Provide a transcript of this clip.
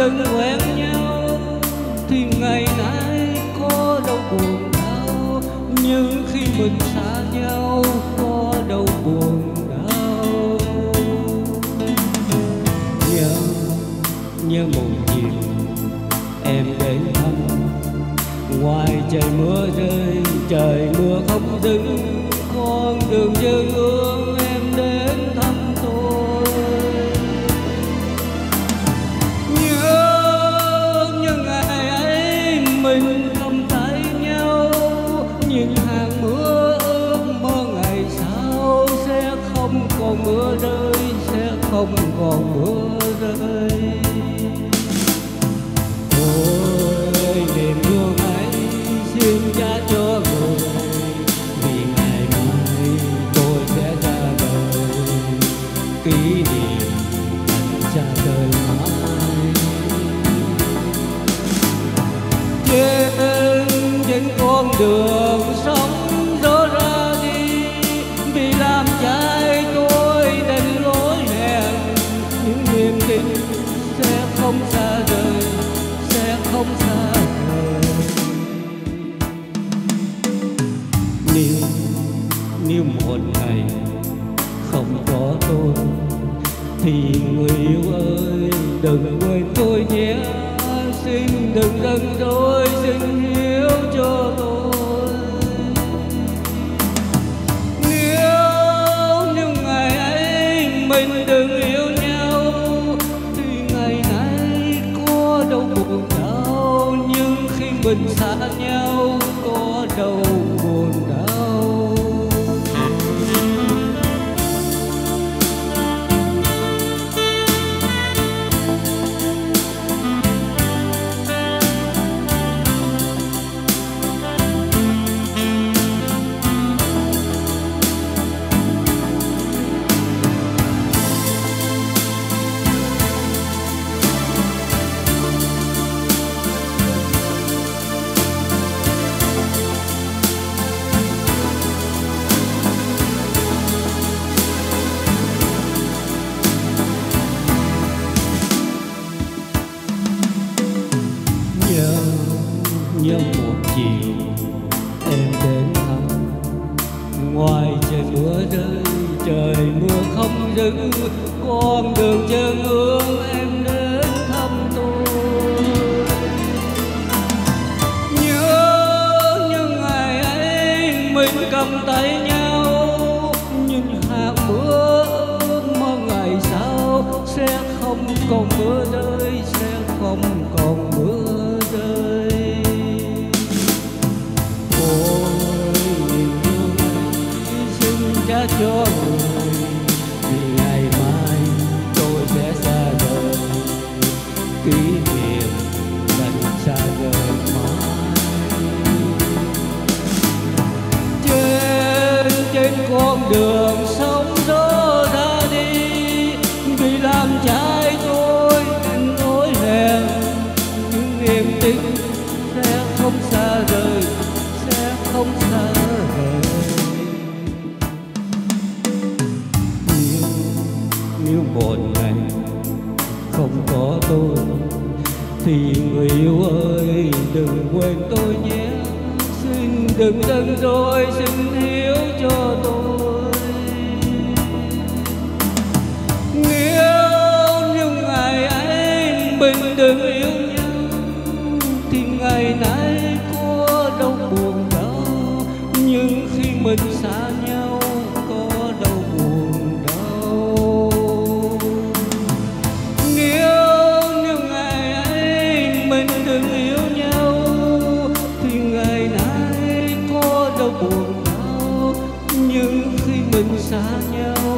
từng quen nhau thì ngày nay có đâu buồn đau, nhưng khi mình xa nhau có đâu buồn đau. Nhớ một chiều em đến thăm, ngoài trời mưa rơi trời mưa không dừng, con đường dâng hương em đến thăm tôi. Nhớ ngày ấy mình cầm tay nhau, nhìn hàng mưa ước mơ ngày sau sẽ không còn mưa rơi, sẽ không còn mưa rơi. Ôi niềm thương ấy xin trả cho người, vì ngày mai tôi sẽ ra đời, kỷ niệm dành ra đời mãi. Trên con đường sống gió ra đi, vì làm trái tôi đành lối hẹn, những niềm tin sẽ không xa rời, sẽ không xa rời. Nếu một ngày không có tôi thì người yêu ơi đừng quên tôi nhé, xin đừng giận dỗi, xin hiểu cho tôi. Nếu ngày ấy mình đừng yêu nhau thì ngày nay có đâu buồn đau, nhưng khi mình xa nhau có đâu buồn đau. Nhớ một chiều em đến thăm, ngoài trời mưa rơi trời mưa không dừng, con đường chân hương em đến thăm tôi. Nhớ ngày ấy mình cầm tay nhau, nhìn hạt mưa ước mơ ngày sau sẽ không còn mưa rơi, sẽ không còn mưa rơi. Trả cho người, vì ngày mai tôi sẽ xa đời, kỷ niệm dành xa rời mãi. Trên con đường sống gió ra đi, vì làm trái tôi nên lối hẹn, những niềm tin sẽ không xa rời, sẽ không xa rời. Nếu một ngày không có tôi thì người yêu ơi đừng quên tôi nhé, xin đừng giận dỗi, xin hiểu cho tôi. Nếu ngày ấy mình đừng yêu nhau thì ngày nay có đâu buồn đau, nhưng khi mình xa nhau có đâu buồn đau. Nếu ngày ấy mình đừng yêu nhau thì ngày nay có đâu buồn đau, nhưng khi mình xa nhau